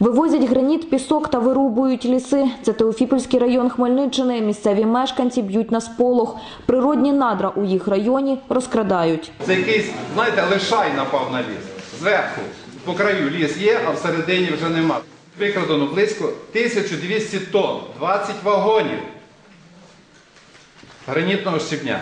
Вивозять граніт, пісок та вирубують ліси. Це Теофіпольський район Хмельниччини. Місцеві мешканці б'ють на сполох. Природні надра у їх районі розкрадають. Це якийсь, знаєте, лишай напав на ліс. Зверху, по краю ліс є, а всередині вже нема. Викрадено близько 1200 тонн, 20 вагонів гранітного щебня,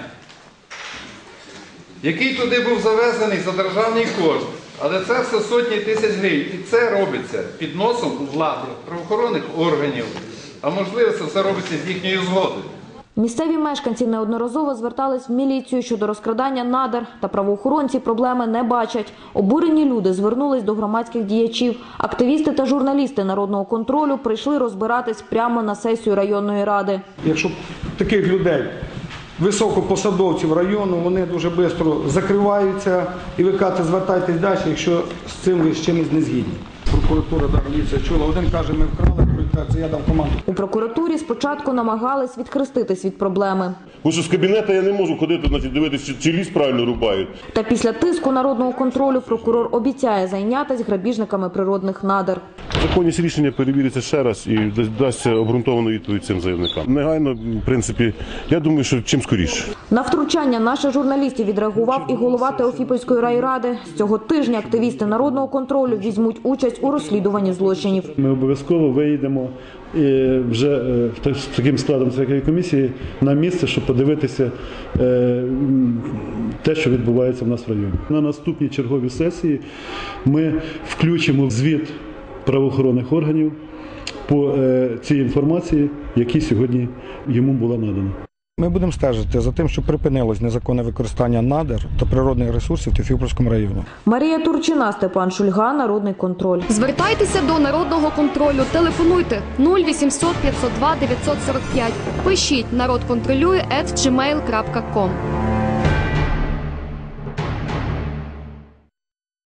який туди був завезений за державний кошт. Але це все сотні тисяч гривень. І це робиться під носом у влади, правоохоронних органів. А можливо, це все робиться з їхньої згоди. Місцеві мешканці неодноразово звертались в міліцію щодо розкрадання надр, та правоохоронці проблеми не бачать. Обурені люди звернулись до громадських діячів. Активісти та журналісти Народного контролю прийшли розбиратись прямо на сесію районної ради. Якщо таких людей, високопосадовців району, вони дуже швидко закриваються, і ви кажете, звертайтесь далі, якщо з цим ви з чимось не згідні. Прокуратура, міліція чула, один каже, ми вкрали, другий каже, я дав команду. У прокуратурі спочатку намагались відхреститись від проблеми. Бо що з кабінету я не можу ходити, дивитися, чи ліс правильно рубають. Та після тиску Народного контролю прокурор обіцяє зайнятися грабіжниками природних надр. Законність рішення перевіриться ще раз і дасться обґрунтовану відповідь цим заявникам. Негайно, в принципі, я думаю, що чим скоріше. На втручання наших журналістів відреагував і голова Теофіпольської райради. З цього тижня активісти Народного контролю візьмуть участь у розслідуванні злочинів. Ми обов'язково виїдемо вже з таким складом цієї комісії на місце, щоб подивитися те, що відбувається в нас в районі. На наступній черговій сесії ми включимо звіт правоохоронних органів по цій інформації, яка сьогодні йому була надана. Ми будемо стежити за тим, щоб припинилось незаконне використання надр та природних ресурсів в Теофіпольському районі. Марія Турчина, Степан Шульга, Народний контроль. Звертайтеся до Народного контролю. Телефонуйте 0800 502 945. Пишіть народконтролює@gmail.com.